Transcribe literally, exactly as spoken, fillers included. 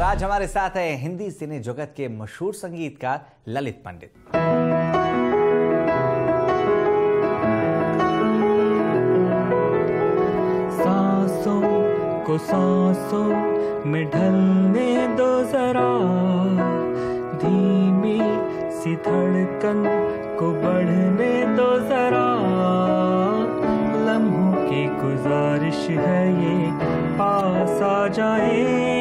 आज हमारे साथ है हिंदी सिने जगत के मशहूर संगीतकार ललित पंडित। सांसों को सांसों में ढलने दो जरा, धीमी सी धड़कन को बढ़ने दो जरा, लम्हों की गुजारिश है ये पास आ जाए